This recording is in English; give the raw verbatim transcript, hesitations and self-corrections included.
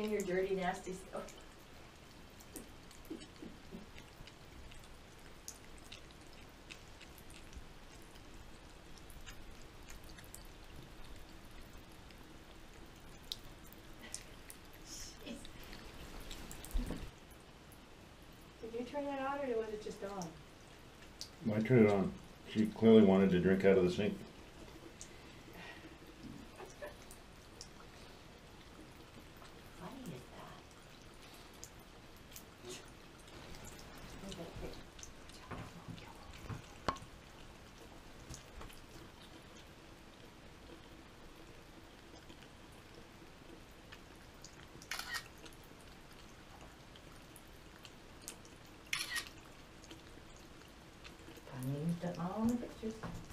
in your dirty, nasty stuff. Did you turn that on, or was it just on? I turned it on. She clearly wanted to drink out of the sink. Funny is that? I used up all the pictures.